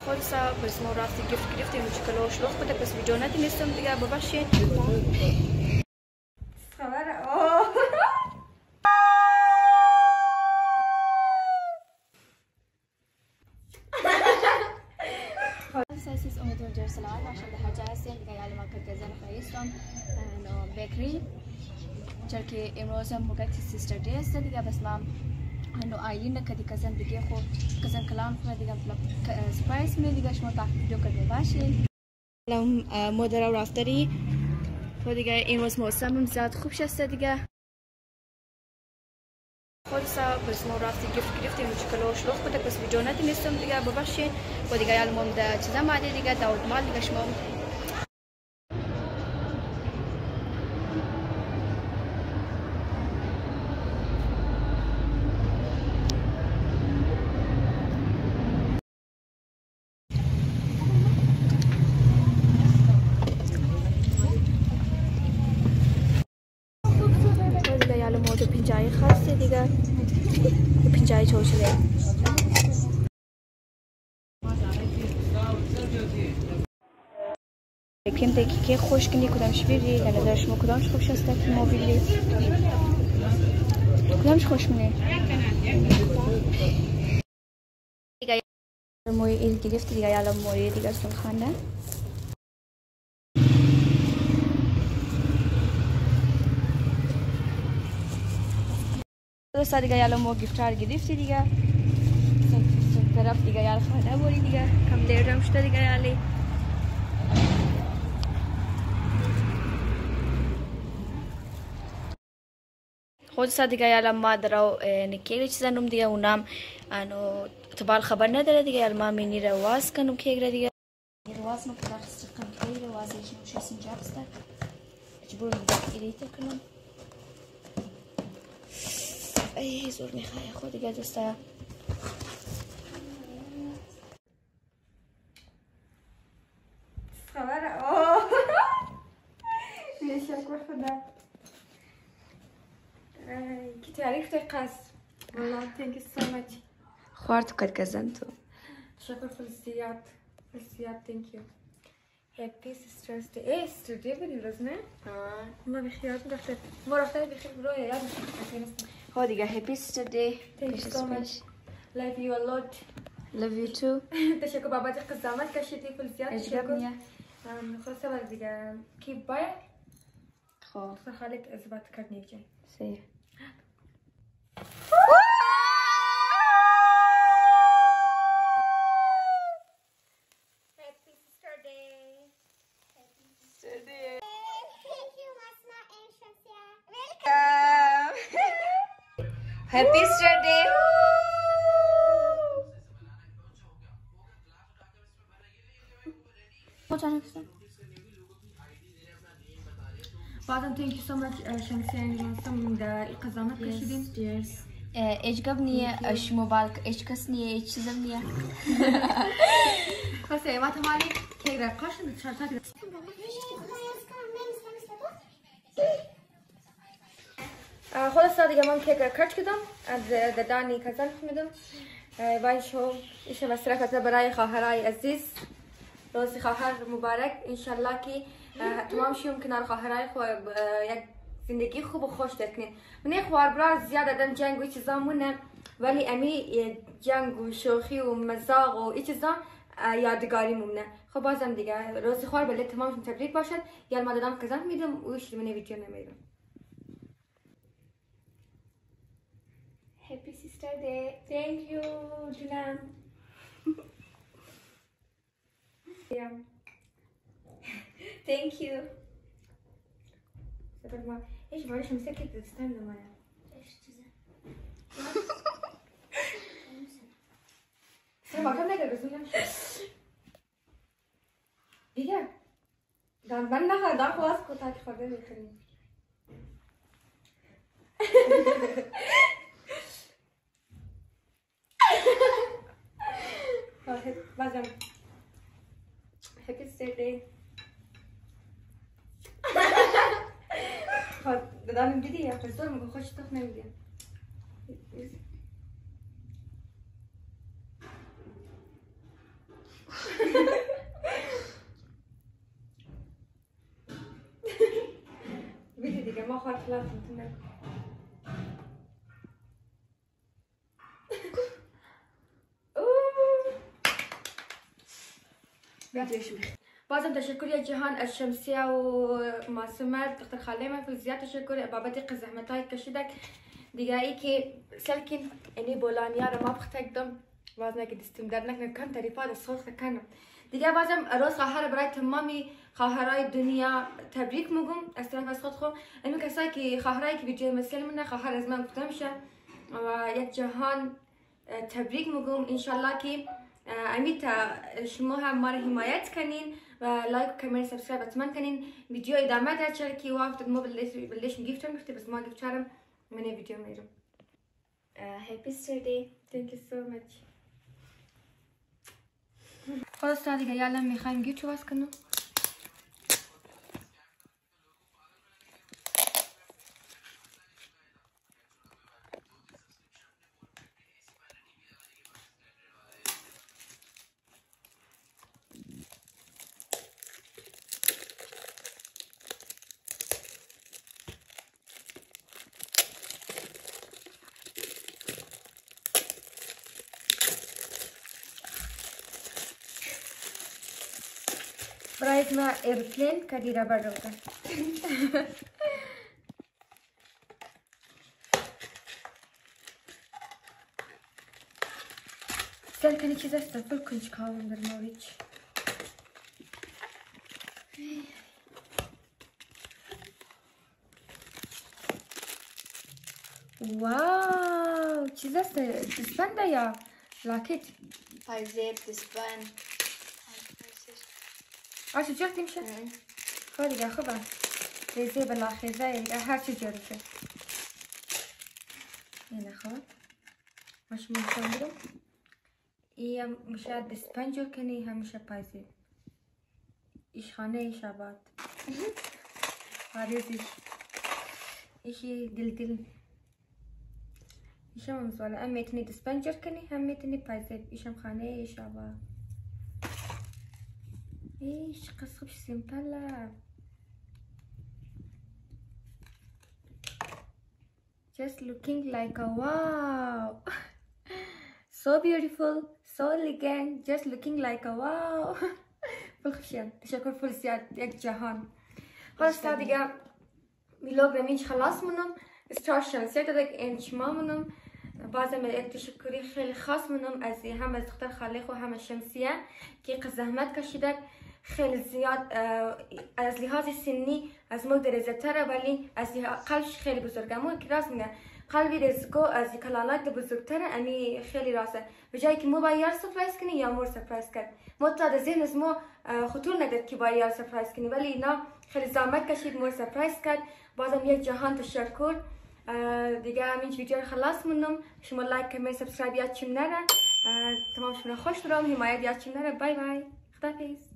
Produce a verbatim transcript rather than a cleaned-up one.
خالصه بس ما راستی گفت گرفتیم چکلو شلوغ بوده پس ویدیو ندونستم دیگه ببخشید. خبره اوه سايسيس أمودون جير سلامات عشان ده حاجة هستين دیگه یالی ما که گزن خواهیستم نو بیکری چرکی امروز هم موقع سیستر دی است دیگه بس ما نو آیین کدی کزن دیگه خو کزن کلام خو دیگه مطلب سپرایز می دیگه شما تاخیر ویدیو کرده باشین. الان مدرا رافتری خو دیگه امروز موسم هم زیاد خوب شسته دیگه. خالصه بس ما راستی گفت گرفتیم چکلو شلوغ بوده پس ویدیو ندونستم دیگه ببخشید و دیگه یالی ما ده چیزا ماده دیگه داود مال دیگه شما تو پنجای خاصی دیگه پنجای چوشله بکیم دیگه که خوش کنی کدامش بیری در نظر شما کدامش خوش است که موبیلی کدامش خوش منه دیگه موی ایل گرفت دیگه یالا موی دیگه سلخانه دوستا دیگه یالا مو گیفتار گرفتی دیگه سن طرف دیگه یال خانه بوری دیگه کم دیر رم شده دیگه یالی خود سا دیگه یالا ما درو نکیلی چیزا نم دیگه اونام انو تبال خبر نداره دیگه یال ما مینی رواز کنم کیگره دیگه رواز ما کدار استقام کیگره رواز ایشون شسین جابسته اجبور دیگه ایلیته کنم ای زور میخواه خود دیگه دوستا خبره اوه میشه که خدا کی تعریف تقص والله thank you so much خوارد قد گزن تو شکر فلسیات فلسیات thank you happy sisters day ايه sister day بدیم روز نه آه ما بخیار دختر ما رفته بخیر برای یاد هو دیگه happy sister day thank you so much love you a lot love you too تشکر بابت قزامت کشیدی فلسیات تشکر خلاصه بعد دیگه کی باید خب خالك اثبات کرد نیجه سی happy sister day happy sister day thank you Asma and Shamsia welcome happy sister day بعدم thank you so much شمسية نصم دا القزامات كشدين yes ايش قبني ايش موبايلك ايش كسني ايش زمني خلاص يا ما تمالي كيف قاش الشرطات خلاص صادقة مام كيك كرت كدم از دداني كزن حمدم باي شو ايش مسركة براي خواهرای عزیز روز خواهر مبارک ان شاء الله که تمام شیم کنار خواهرای خو یک زندگی خوب و خوش دکنین من خوار برا زیاد دادم جنگ و چیزا مونه ولی امی جنگ و شوخی و مزاق و این چیزا یادگاری مونه خب بازم دیگه روز خوار بله تمام تبریک باشد یا ما دادم کزن میدم و ایش من ویدیو نمیدم happy sister day thank you جونم yeah thank you سبب ما ايش معلش مسكت تستنى معايا ايش تزعل سمع كم نقدر بس ولا دیگه دام من نه دام خلاص کو تا خورده میکنی واحد بازم happy birthday خب دادم دیدی یا فرزور میگه خوش تخ نمیگه بیدی دیگه ما خواهد خلاف میتونه بازم تشکر یا جهان از شمسیه و معصومه دختر خاله من زیاد تشکر بابت زحمت های کشیدک دیگه ای که سلکین اینی بولانیا رو ما بختگدم باز نگه دستیم در نکنه کن تعریفات از خود کنم دیگه بازم روز خواهر برای تمامی خواهرای دنیا تبریک میگم از طرف از خود خود امی کسایی که خواهرایی که ویدیو مثل منه خواهر از من گفته میشه و یک جهان تبریک میگم انشالله که امی تا شما هم ما رو حمایت کنین و لایک و کامنت سابسکرایب حتما کنین ویدیو ادامه دار چرا که وقت ما بلش گیفت میخته بس ما گیفت چرم من ویدیو میرم هپی استردی thank you so much خلاص دیگه یالا میخوایم گیفت باز کنم برای ما ایرپلین کدی را برداشتم. سال کنی چیز است فل کنج کاوم در موریج. واو چیز است دستبند یا لاکت؟ پایزیب دستبند. آشو جفتی میشه؟ خب دیگه خوبه ریزه بلا خیزه هر چی جوری شد اینه خوب مش ممکن برم این میشه دستبند جور کنی هم میشه پایزه ایش خانه ایش آباد حاریزیش ایشی دل دل ایشم هم سواله هم میتونی دستبند جور کنی هم میتونی پایزه ایشم خانه ایش آباد ايش قصب سيمبلا just looking like a wow so beautiful so elegant just looking like a wow فل خشيان تشكر فل زياد يك جهان خلاص دیگه ویلوگ رو اینج خلاص منم استار شمسیه دادک اینج ما منم بازم یک تشکری خیلی خاص منم از هم از دختر خاله خو هم از شمسیه که زحمت کشیدک خیلی زیاد از لحاظ سنی از ما درزتره ولی از قلبش خیلی بزرگه مو که راست میگه قلبی رزگو از کلانات بزرگتره امی خیلی راسته به جایی که مو با یار سپرایز کنی یا مور سپرایز کرد مو تا در ذهن از مو خطور نداد که با یار سپرایز کنی ولی اینا خیلی زحمت کشید مور سپرایز کرد بازم یک جهان تشکر دیگه همین ویدیو رو خلاص منم شما لایک کامنت سابسکرایب یادتون نره تمام شما خوش برام حمایت یادتون نره بای بای خداحافظ